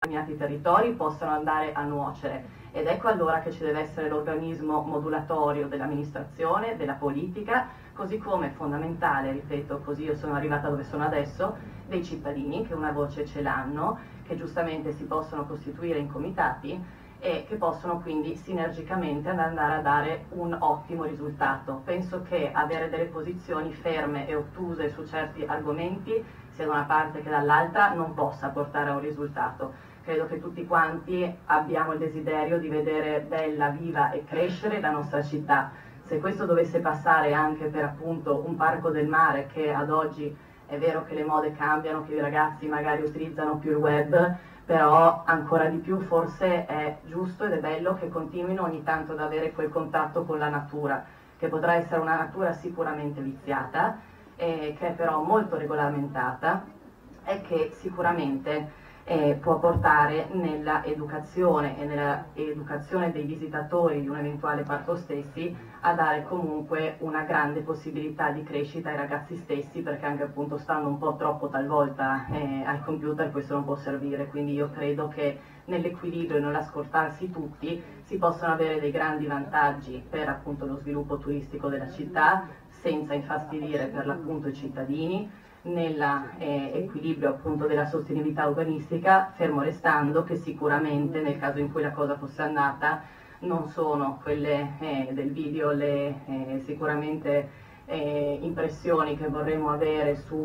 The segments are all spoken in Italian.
determinati territori possano andare a nuocere. Ed ecco allora che ci deve essere l'organismo modulatorio dell'amministrazione, della politica, così come è fondamentale, ripeto, così io sono arrivata dove sono adesso, dei cittadini che una voce ce l'hanno, che giustamente si possono costituire in comitati e che possono quindi sinergicamente andare a dare un ottimo risultato. Penso che avere delle posizioni ferme e ottuse su certi argomenti sia da una parte che dall'altra non possa portare a un risultato. Credo che tutti quanti abbiamo il desiderio di vedere bella, viva e crescere la nostra città. Se questo dovesse passare anche per appunto un parco del mare, che ad oggi è vero che le mode cambiano, che i ragazzi magari utilizzano più il web, però ancora di più forse è giusto ed è bello che continuino ogni tanto ad avere quel contatto con la natura, che potrà essere una natura sicuramente viziata, che è però molto regolamentata e che sicuramente può portare nella educazione e nella educazione dei visitatori di un eventuale parco stessi a dare comunque una grande possibilità di crescita ai ragazzi stessi, perché anche appunto stando un po' troppo talvolta al computer questo non può servire. Quindi io credo che nell'equilibrio e nell'ascoltarsi tutti si possano avere dei grandi vantaggi per appunto lo sviluppo turistico della città, senza infastidire per l'appunto i cittadini, nell'equilibrio appunto della sostenibilità urbanistica, fermo restando che sicuramente nel caso in cui la cosa fosse andata non sono quelle del video le sicuramente impressioni che vorremmo avere su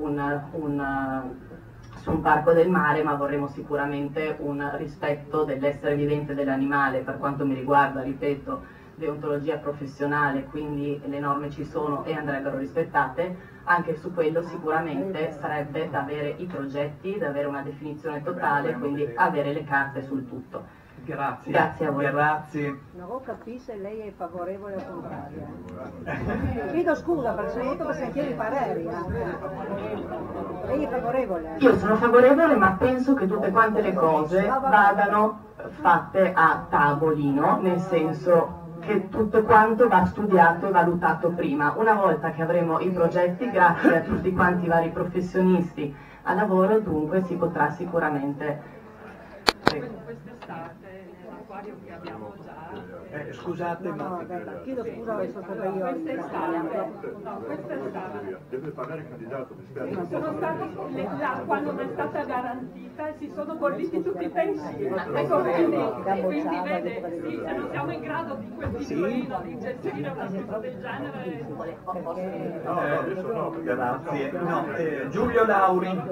un parco del mare, ma vorremmo sicuramente un rispetto dell'essere vivente dell'animale. Per quanto mi riguarda, ripeto, deontologia professionale, quindi le norme ci sono e andrebbero rispettate. Anche su quello sicuramente sarebbe da avere i progetti, da avere una definizione totale, quindi avere le carte sul tutto. Grazie. Grazie a voi. Grazie. Non ho capito se lei è favorevole o contraria. Chiedo scusa perché sono venuto per sentire i pareri. Lei è favorevole? Io sono favorevole, ma penso che tutte quante le cose vadano fatte a tavolino, nel senso che tutto quanto va studiato e valutato prima. Una volta che avremo i progetti, grazie a tutti quanti i vari professionisti a lavoro, dunque si potrà sicuramente... Quest'estate nell'acquario che abbiamo già... Scusate, ma... Chiedo scusa, adesso sono io. Quest'estate deve pagare il candidato, mi spiace. sono stati, l'acqua non è stata garantita e si sono bolliti tutti i pensi. Ecco, quindi vede, sì, se non siamo in grado di quel tipo di gestire una cosa del genere... No, adesso no, perché... Grazie. No, Giulio Lauri.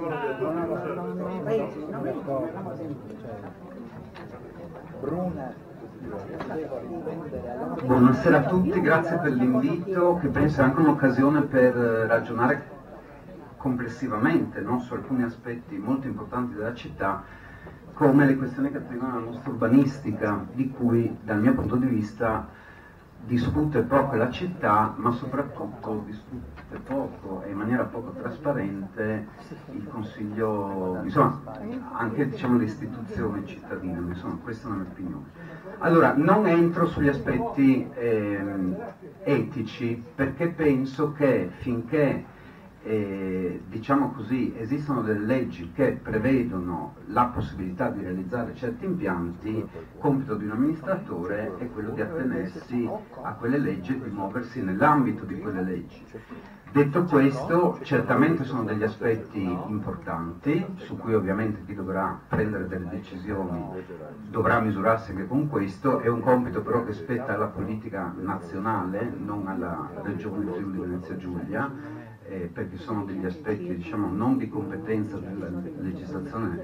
Buonasera a tutti, grazie per l'invito, che penso è anche un'occasione per ragionare complessivamente, no, su alcuni aspetti molto importanti della città, come le questioni che attengono alla nostra urbanistica, di cui dal mio punto di vista discute poco la città, ma soprattutto discute poco e in maniera poco trasparente il Consiglio, insomma anche diciamo le istituzioni cittadine, insomma questa è una mia opinione. Allora, non entro sugli aspetti etici, perché penso che finché diciamo così, esistono delle leggi che prevedono la possibilità di realizzare certi impianti, compito di un amministratore è quello di attenersi a quelle leggi e di muoversi nell'ambito di quelle leggi. Detto questo, certamente sono degli aspetti importanti, su cui ovviamente chi dovrà prendere delle decisioni dovrà misurarsi anche con questo, è un compito però che spetta alla politica nazionale, non alla Regione Friuli Venezia Giulia, perché sono degli aspetti diciamo non di competenza della legislazione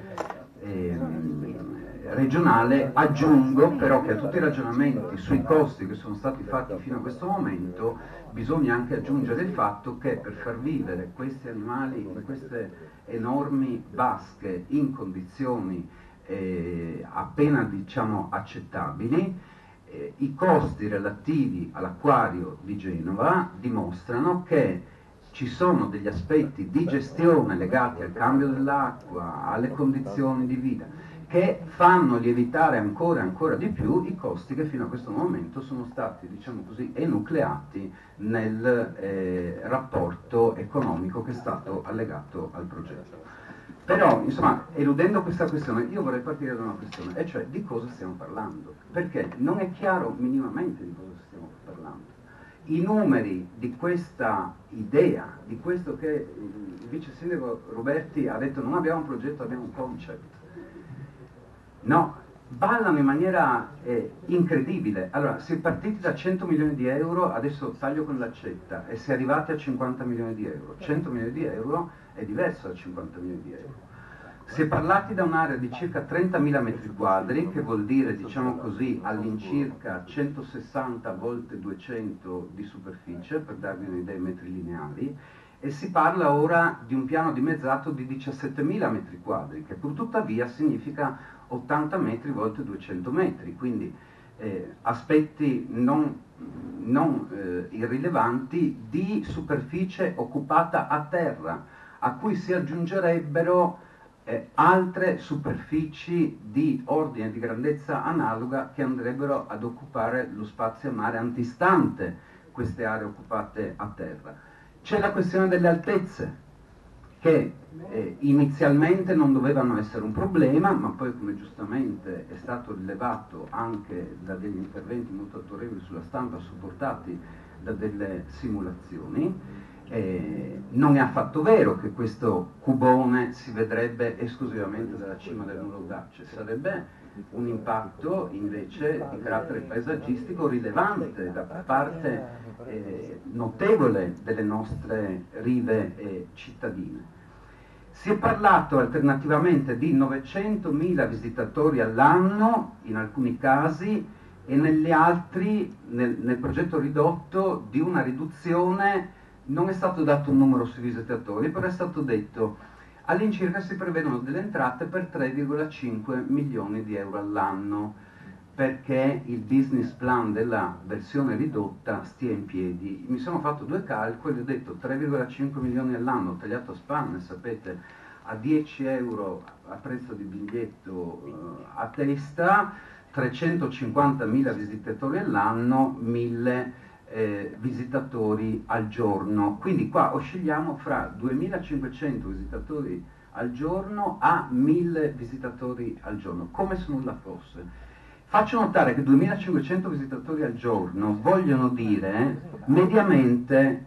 regionale. Aggiungo però che a tutti i ragionamenti sui costi che sono stati fatti fino a questo momento bisogna anche aggiungere il fatto che per far vivere questi animali in queste enormi vasche in condizioni appena diciamo accettabili, i costi relativi all'acquario di Genova dimostrano che ci sono degli aspetti di gestione legati al cambio dell'acqua, alle condizioni di vita, che fanno lievitare ancora e ancora di più i costi che fino a questo momento sono stati, diciamo così, enucleati nel rapporto economico che è stato allegato al progetto. Però, insomma, eludendo questa questione, io vorrei partire da una questione, e cioè di cosa stiamo parlando, perché non è chiaro minimamente di cosa stiamo parlando. I numeri di questa idea, di questo che il vice sindaco Roberti ha detto, non abbiamo un progetto, abbiamo un concept. No, ballano in maniera incredibile. Allora, si è partiti da 100 milioni di euro, adesso taglio con l'accetta, e si è arrivati a 50 milioni di euro. 100 milioni di euro è diverso da 50 milioni di euro. Si è parlati da un'area di circa 30.000 metri quadri, che vuol dire, diciamo così, all'incirca 160 volte 200 di superficie, per darvi un'idea in metri lineari, e si parla ora di un piano dimezzato di 17.000 metri quadri, che pur tuttavia significa 80 metri volte 200 metri, quindi aspetti non irrilevanti di superficie occupata a terra, a cui si aggiungerebbero altre superfici di ordine di grandezza analoga che andrebbero ad occupare lo spazio a mare antistante queste aree occupate a terra. C'è la questione delle altezze, che inizialmente non dovevano essere un problema, ma poi, come giustamente è stato rilevato anche da degli interventi molto autorevoli sulla stampa, supportati da delle simulazioni, non è affatto vero che questo cubone si vedrebbe esclusivamente dalla cima del Muro d'Ace, sarebbe un impatto invece di carattere paesaggistico rilevante da parte notevole delle nostre rive cittadine. Si è parlato alternativamente di 900.000 visitatori all'anno in alcuni casi, e negli altri, nel progetto ridotto, di una riduzione. Non è stato dato un numero sui visitatori, però è stato detto all'incirca si prevedono delle entrate per 3,5 milioni di euro all'anno, perché il business plan della versione ridotta stia in piedi. Mi sono fatto due calcoli, ho detto 3,5 milioni all'anno tagliato a spanne, sapete, a 10 euro a prezzo di biglietto a testa, 350.000 visitatori all'anno, 1.000 visitatori al giorno. Quindi qua oscilliamo fra 2.500 visitatori al giorno a 1.000 visitatori al giorno, come se nulla fosse. Faccio notare che 2.500 visitatori al giorno vogliono dire mediamente,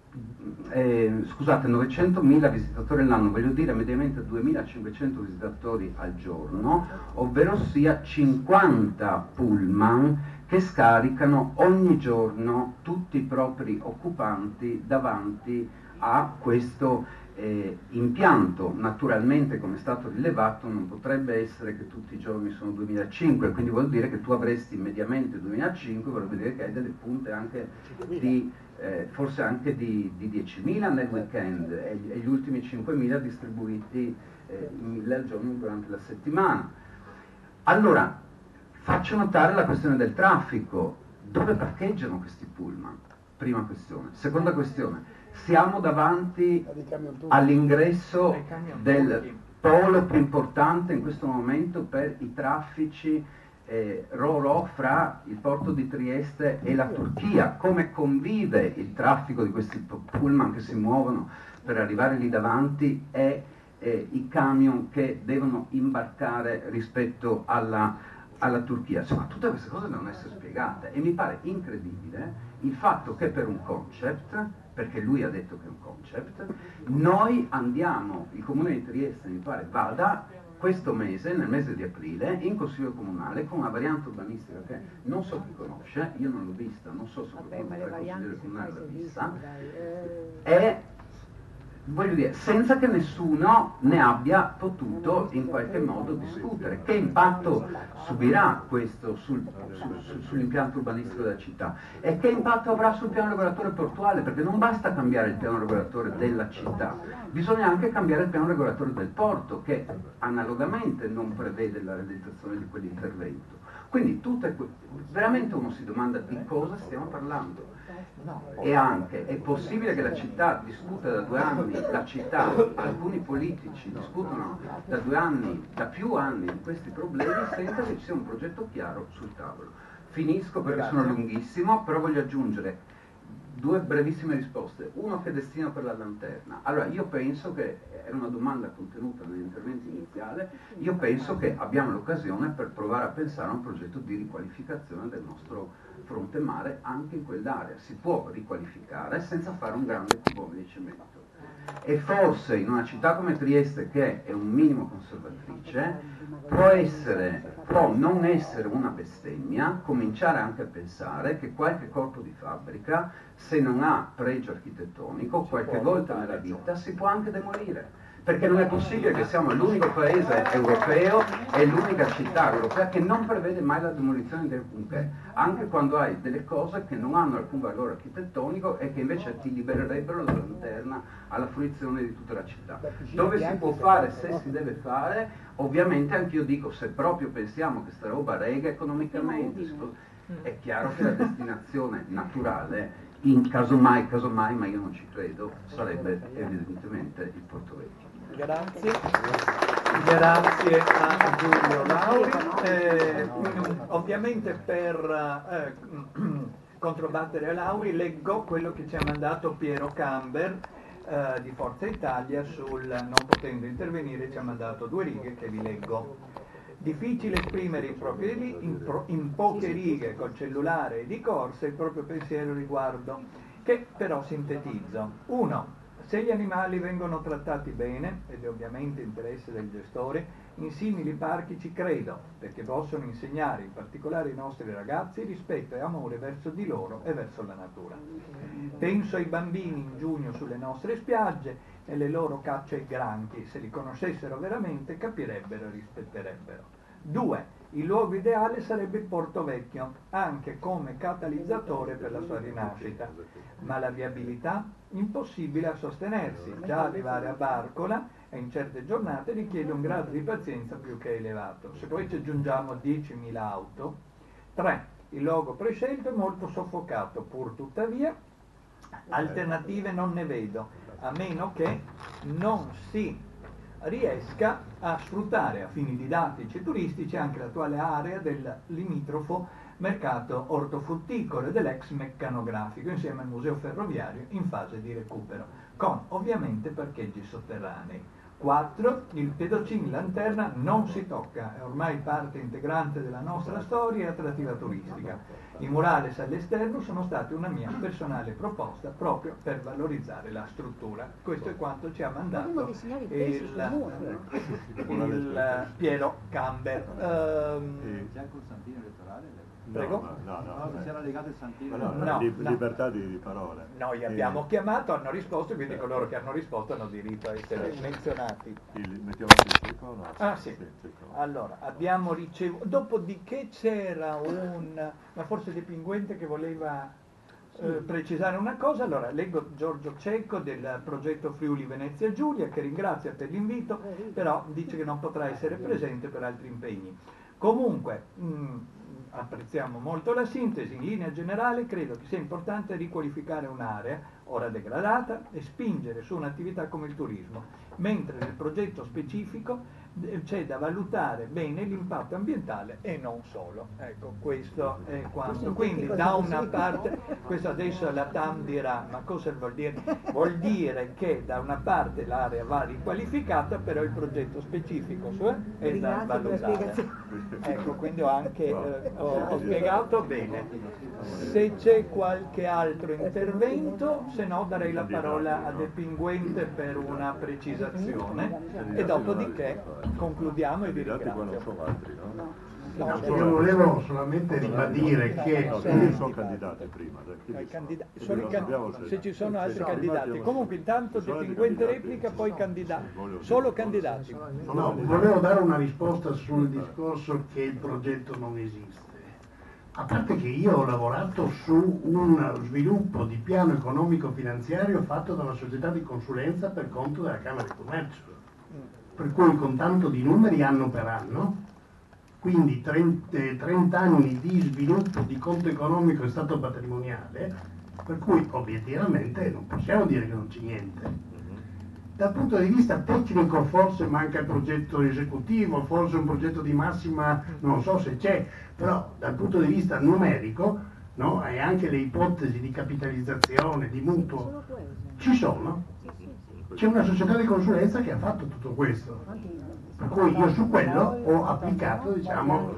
scusate, 900.000 visitatori all'anno, voglio dire mediamente 2.500 visitatori al giorno, ovvero sia 50 pullman che scaricano ogni giorno tutti i propri occupanti davanti a questo impianto. Naturalmente, come è stato rilevato, non potrebbe essere che tutti i giorni sono 2005, quindi vuol dire che tu avresti mediamente 2005, vorrebbe dire che hai delle punte anche di forse anche di 10.000 nel weekend, e gli ultimi 5.000 distribuiti 1.000 al giorno durante la settimana. Allora, faccio notare la questione del traffico. Dove parcheggiano questi pullman? Prima questione. Seconda questione, siamo davanti all'ingresso del polo più importante in questo momento per i traffici Ro-Ro fra il porto di Trieste e la Turchia. Come convive il traffico di questi pullman che si muovono per arrivare lì davanti e i camion che devono imbarcare rispetto alla Turchia? Insomma, tutte queste cose devono essere spiegate, e mi pare incredibile il fatto che per un concept, perché lui ha detto che è un concept, noi andiamo, il comune di Trieste mi pare vada questo mese, nel mese di aprile, in consiglio comunale con una variante urbanistica che non so chi conosce, io non l'ho vista, non so se qualcuno del consiglio comunale l'ha vista, e voglio dire, senza che nessuno ne abbia potuto in qualche modo discutere. Che impatto subirà questo sull'impianto urbanistico della città? E che impatto avrà sul piano regolatore portuale? Perché non basta cambiare il piano regolatore della città, bisogna anche cambiare il piano regolatore del porto, che analogamente non prevede la realizzazione di quell'intervento. Quindi veramente uno si domanda di cosa stiamo parlando. E anche, è possibile che la città discuta da 2 anni, alcuni politici discutono da 2 anni, da più anni di questi problemi senza che ci sia un progetto chiaro sul tavolo. Finisco perché sono lunghissimo, però voglio aggiungere, Due brevissime risposte. Uno, che destino per la lanterna. Allora, io penso che, era una domanda contenuta nell'intervento iniziale, io penso che abbiamo l'occasione per provare a pensare a un progetto di riqualificazione del nostro fronte mare anche in quell'area. Si può riqualificare senza fare un grande cubone di cemento. E forse in una città come Trieste, che è un minimo conservatrice, può non essere una bestemmia cominciare anche a pensare che qualche corpo di fabbrica, se non ha pregio architettonico, qualche volta nella vita si può anche demolire. Perché non è possibile che siamo l'unico paese europeo e l'unica città europea che non prevede mai la demolizione del punché, anche quando hai delle cose che non hanno alcun valore architettonico e che invece ti libererebbero la lanterna alla fruizione di tutta la città. Dove si può fare, se si deve fare, ovviamente anch'io dico, se proprio pensiamo che sta roba rega economicamente, è chiaro che la destinazione naturale, in casomai, ma io non ci credo, sarebbe evidentemente il Porto Vecchio. Grazie a Giulio Lauri. Ovviamente per controbattere a Lauri leggo quello che ci ha mandato Piero Camber di Forza Italia sul non potendo intervenire, ci ha mandato 2 righe che vi leggo. Difficile esprimere in poche righe col cellulare e di corsa il proprio pensiero riguardo, che però sintetizzo. 1. Se gli animali vengono trattati bene, ed è ovviamente interesse del gestore, in simili parchi ci credo, perché possono insegnare in particolare ai nostri ragazzi rispetto e amore verso di loro e verso la natura. Penso ai bambini in giugno sulle nostre spiagge e le loro cacce ai granchi, se li conoscessero veramente capirebbero e rispetterebbero. 2. Il luogo ideale sarebbe il Porto Vecchio, anche come catalizzatore per la sua rinascita, ma la viabilità impossibile a sostenersi, già arrivare a Barcola e in certe giornate richiede un grado di pazienza più che elevato. Se poi ci aggiungiamo 10.000 auto. 3. Il luogo prescelto è molto soffocato, pur tuttavia alternative non ne vedo, a meno che non si riesca a sfruttare a fini didattici e turistici anche l'attuale area del limitrofo mercato ortofrutticolo e dell'ex meccanografico insieme al museo ferroviario in fase di recupero, con ovviamente parcheggi sotterranei. 4. Il pedocin lanterna non si tocca, è ormai parte integrante della nostra storia e attrattiva turistica. I murales all'esterno sono stati una mia personale proposta proprio per valorizzare la struttura. Questo è quanto ci ha mandato il Piero Camber. C'è anche un santino elettorale? Prego? No, si era legato il santino. No, libertà di parole. Noi abbiamo chiamato, hanno risposto, quindi coloro che hanno risposto hanno diritto a essere menzionati. Mettiamo il cieco o no? Ah sì. Allora, abbiamo ricevuto, dopodiché c'era ma forse De Pinguente che voleva precisare una cosa. Allora, leggo Giorgio Cecco del progetto Friuli Venezia Giulia, che ringrazia per l'invito, però dice che non potrà essere presente per altri impegni. Comunque, apprezziamo molto la sintesi. In linea generale credo che sia importante riqualificare un'area ora degradata e spingere su un'attività come il turismo, mentre nel progetto specifico c'è da valutare bene l'impatto ambientale e non solo. Ecco, questo è quanto. Quindi da una parte, questo adesso la TAM dirà, ma cosa vuol dire? Vuol dire che da una parte l'area va riqualificata, però il progetto specifico è da valutare. Ecco, quindi ho spiegato bene. Se c'è qualche altro intervento, se no darei la parola a De Pinguente per una precisazione e dopodiché concludiamo e vi ringrazio. Io volevo solamente ribadire che sono candidati prima. Se ci sono altri candidati. Comunque intanto De Pinguente replica, poi candidati. Solo candidati. No, volevo dare una risposta sul discorso che il progetto non esiste. A parte che io ho lavorato su uno sviluppo di piano economico-finanziario fatto da una società di consulenza per conto della Camera di Commercio, per cui con tanto di numeri anno per anno, quindi 30 anni di sviluppo di conto economico e stato patrimoniale, per cui obiettivamente non possiamo dire che non c'è niente. Dal punto di vista tecnico forse manca il progetto esecutivo, forse un progetto di massima non so se c'è, però dal punto di vista numerico no? E anche le ipotesi di capitalizzazione, di mutuo, ci sono. C'è una società di consulenza che ha fatto tutto questo, per cui io su quello ho applicato, diciamo,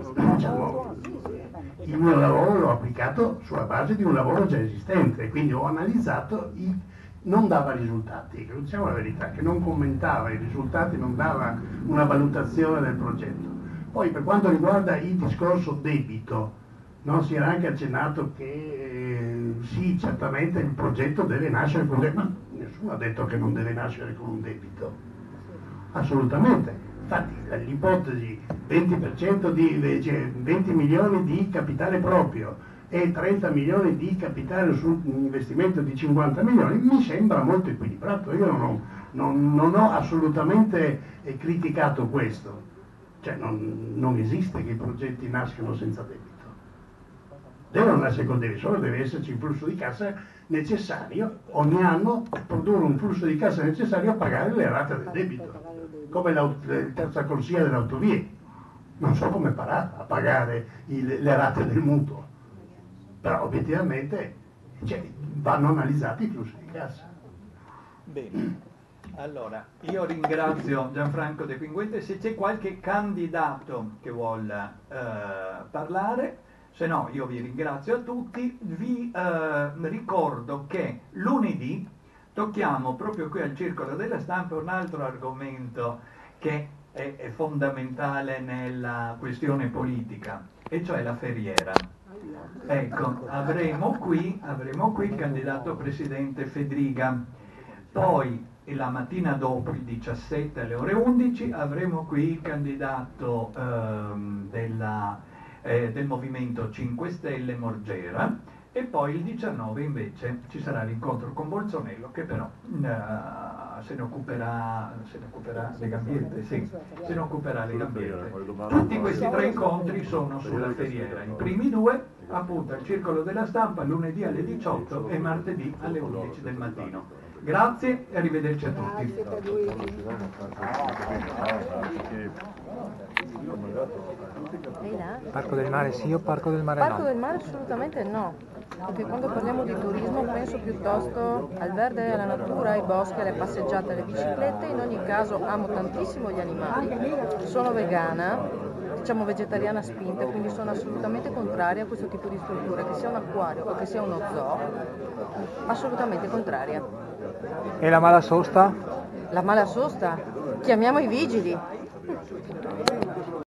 il mio lavoro l'ho applicato sulla base di un lavoro già esistente, quindi ho analizzato, non dava risultati, diciamo la verità, che non commentava i risultati, non dava una valutazione del progetto. Poi per quanto riguarda il discorso debito, no, si era anche accennato che sì, certamente il progetto deve nascere con debito, ma nessuno ha detto che non deve nascere con un debito, assolutamente. Infatti l'ipotesi 20%, cioè 20 milioni di capitale proprio e 30 milioni di capitale su un investimento di 50 milioni mi sembra molto equilibrato. Io non ho assolutamente criticato questo, cioè non esiste che i progetti nascano senza debito. Devono nascere con debito, solo deve esserci il flusso di cassa necessario ogni anno, produrre un flusso di cassa necessario a pagare le rate del debito, come la terza corsia delle autovie. Non so come farà a pagare le rate del mutuo, però obiettivamente vanno analizzati i flussi di cassa. Bene, allora io ringrazio Gianfranco De Pinguente. Se c'è qualche candidato che vuol parlare, se no io vi ringrazio a tutti. Vi ricordo che lunedì tocchiamo proprio qui al Circolo della Stampa un altro argomento che è fondamentale nella questione politica, e cioè la Ferriera. Ecco, avremo qui il candidato presidente Fedriga, poi la mattina dopo, il 17 alle ore 11, avremo qui il candidato del Movimento 5 Stelle Morgera, e poi il 19 invece ci sarà l'incontro con Bolsonello, che però se ne occuperà Legambiente, sì, se ne occuperà Legambiente. Tutti questi tre incontri sono sulla Ferriera, i primi due appunto al Circolo della Stampa lunedì alle 18 e martedì alle 11 del mattino. Grazie e arrivederci a tutti. Parco del Mare sì o Parco del Mare no? Parco del Mare assolutamente no, perché quando parliamo di turismo penso piuttosto al verde, alla natura, ai boschi, alle passeggiate, alle biciclette. In ogni caso amo tantissimo gli animali, sono vegana, diciamo vegetariana spinta, quindi sono assolutamente contraria a questo tipo di strutture, che sia un acquario o che sia uno zoo, assolutamente contraria. E la mala sosta? La mala sosta? Chiamiamo i vigili.